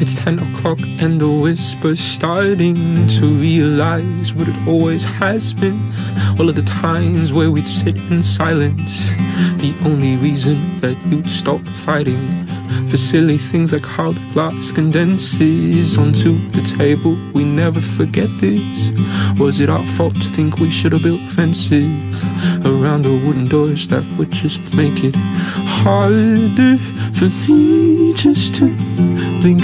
It's 10 o'clock and the whisper's starting to realize what it always has been. All of the times where we'd sit in silence, the only reason that you'd stop fighting for silly things like how the glass condenses onto the table. We never forget this. Was it our fault to think we should have built fences around the wooden doors that would just make it harder for me just to blink?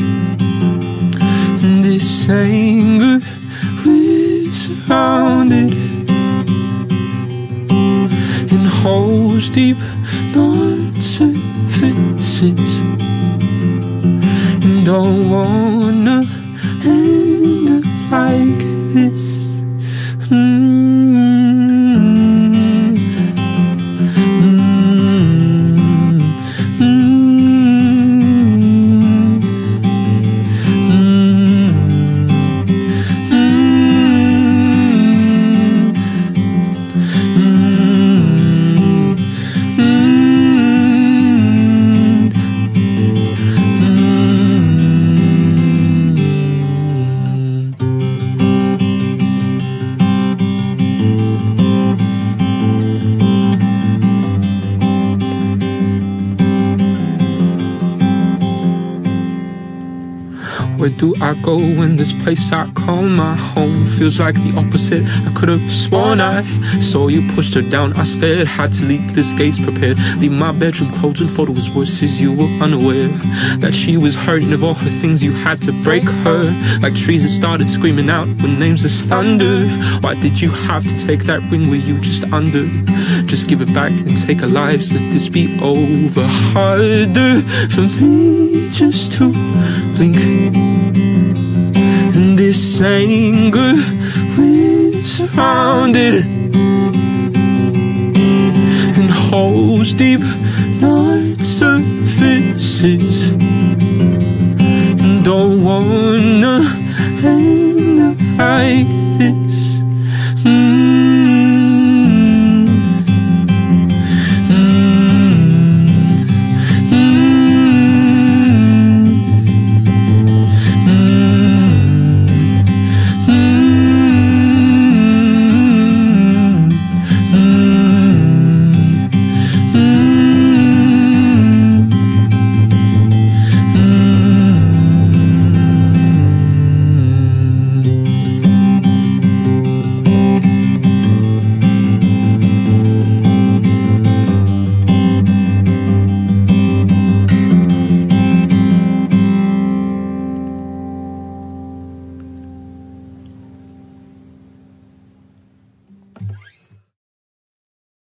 This anger, we're surrounded in holes deep, not surfaces, and don't wanna end up like this. Where do I go when this place I call my home feels like the opposite? I could have sworn I saw you pushed her down. I stared, had to leave this gaze prepared. Leave my bedroom clothes and photos worse as you were unaware that she was hurting of all her things. You had to break her like trees that started screaming out when names as thunder. Why did you have to take that ring? Were you just under? Just give it back and take our lives. Let this be over. Harder for me just to blink. And this anger, we're surrounded in holes deep, not surfaces, and don't want